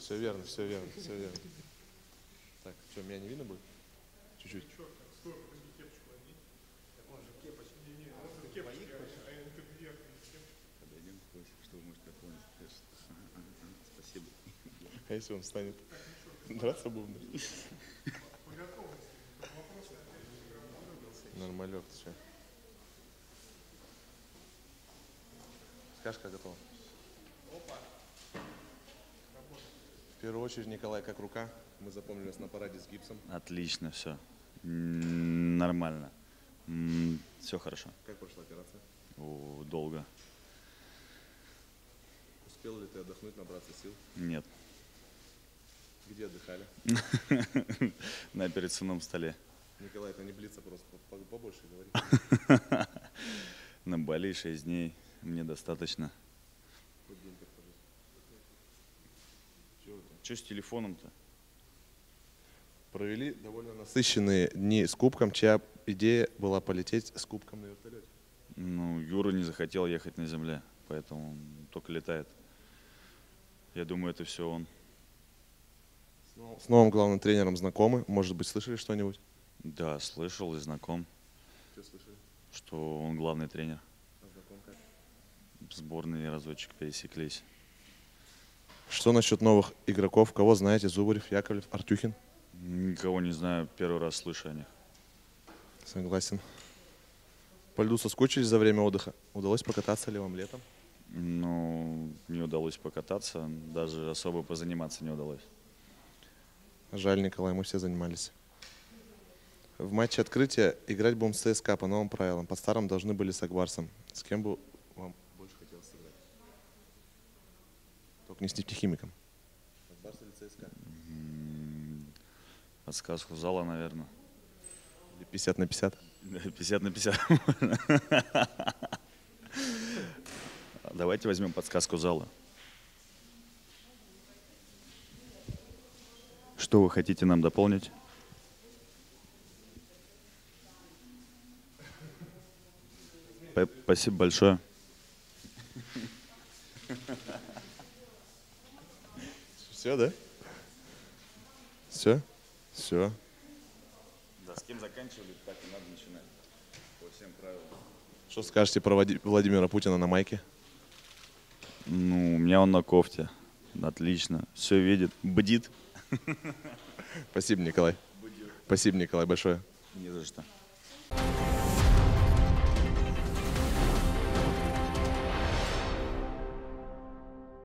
Все верно, все верно, все верно. Так, что, меня не видно будет? Чуть-чуть. Подойдем больше, что вы можете пополнить. Спасибо. А если он станет драться будем? Нормалек, ты что? Кашка готова. В первую очередь, Николай, как рука? Мы запомнили вас на параде с гипсом. Отлично, все. Нормально. Все хорошо. Как прошла операция? Долго. Успел ли ты отдохнуть, набраться сил? Нет. Где отдыхали? На операционном столе. Николай, это не блица, просто побольше говори. На Бали 6 дней. Мне достаточно. Хоть день как пожить. Чего это? Че с телефоном-то? Провели довольно насыщенные дни с кубком. Чья идея была полететь с кубком на вертолете? Ну, Юра не захотел ехать на земле, поэтому он только летает. Я думаю, это все он. С новым главным тренером знакомы? Может быть, слышали что-нибудь? Да, слышал и знаком, Что слышали? что он главный тренер. А знаком как? В сборной разочек пересеклись. Что насчет новых игроков? Кого знаете? Зубарев, Яковлев, Артюхин? Никого не знаю, первый раз слышу о них. Согласен. По льду соскучились за время отдыха? Удалось покататься ли вам летом? Ну, не удалось покататься, даже особо позаниматься не удалось. Жаль, Николай, мы все занимались. В матче открытия играть будем с ЦСКА по новым правилам. По старым должны были с Акбарсом. С кем бы вам больше хотелось сыграть? Только не с нефтехимиком. Акбарс или ЦСКА? Подсказку зала, наверное. Или 50 на 50? 50 на 50. Давайте возьмем подсказку зала. Что вы хотите нам дополнить? Спасибо большое. Все, да? Все? Все. Да, с кем заканчивали, так и надо начинать. По всем правилам. Что скажете про Владимира Путина на майке? Ну, у меня он на кофте. Отлично. Все видит. Бдит. Спасибо, Николай. Спасибо, Николай, большое. Не за что.